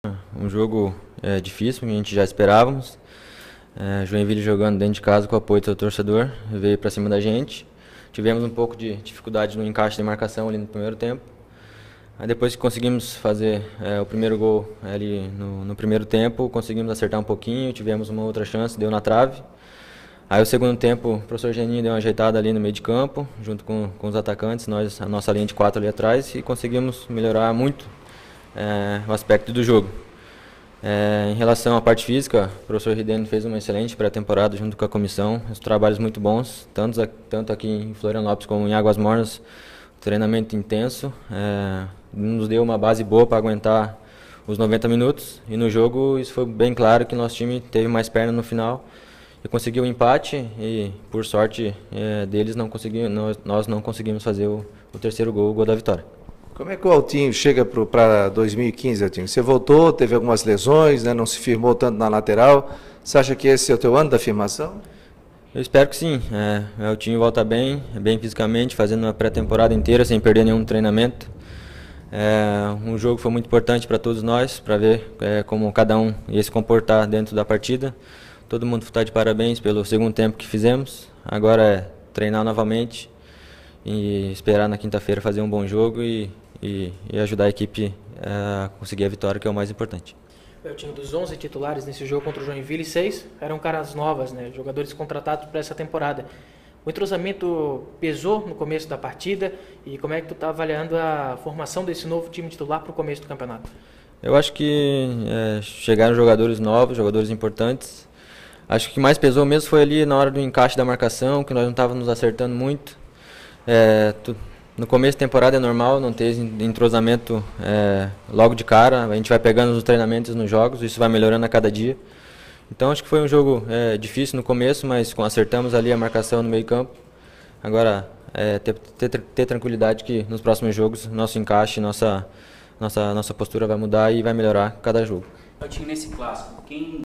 Um jogo difícil, que a gente já esperávamos. Joinville jogando dentro de casa com o apoio do seu torcedor, veio para cima da gente. Tivemos um pouco de dificuldade no encaixe de marcação ali no primeiro tempo. Aí depois que conseguimos fazer o primeiro gol ali no primeiro tempo, conseguimos acertar um pouquinho, tivemos uma outra chance, deu na trave. Aí o segundo tempo, o professor Geninho deu uma ajeitada ali no meio de campo, junto com os atacantes, a nossa linha de 4 ali atrás, e conseguimos melhorar muito o aspecto do jogo. Em relação à parte física, o professor Rideno fez uma excelente pré-temporada junto com a comissão, os trabalhos muito bons, tanto aqui em Florianópolis como em Águas Mornas, treinamento intenso, nos deu uma base boa para aguentar os 90 minutos, e no jogo isso foi bem claro que nosso time teve mais perna no final e conseguiu o empate, e por sorte deles nós não conseguimos fazer o terceiro gol, o gol da vitória. Como é que o Altinho chega para 2015, Altinho? Você voltou, teve algumas lesões, né, não se firmou tanto na lateral. Você acha que esse é o teu ano da afirmação? Eu espero que sim. O Altinho volta bem fisicamente, fazendo uma pré-temporada inteira sem perder nenhum treinamento. Um jogo foi muito importante para todos nós, para ver como cada um ia se comportar dentro da partida. Todo mundo está de parabéns pelo segundo tempo que fizemos. Agora é treinar novamente e esperar na quinta-feira fazer um bom jogo e ajudar a equipe a conseguir a vitória, que é o mais importante. O time dos 11 titulares nesse jogo contra o Joinville, 6 eram caras novas, né? Jogadores contratados para essa temporada. O entrosamento pesou no começo da partida, e como é que tu está avaliando a formação desse novo time titular para o começo do campeonato? Eu acho que chegaram jogadores novos, jogadores importantes. Acho que o que mais pesou mesmo foi ali na hora do encaixe da marcação, que nós não estávamos nos acertando muito. No começo da temporada é normal não ter entrosamento logo de cara, a gente vai pegando os treinamentos nos jogos, isso vai melhorando a cada dia. Então acho que foi um jogo difícil no começo, mas acertamos ali a marcação no meio campo. Agora ter tranquilidade que nos próximos jogos nosso encaixe, nossa postura vai mudar e vai melhorar cada jogo. Nesse clássico, quem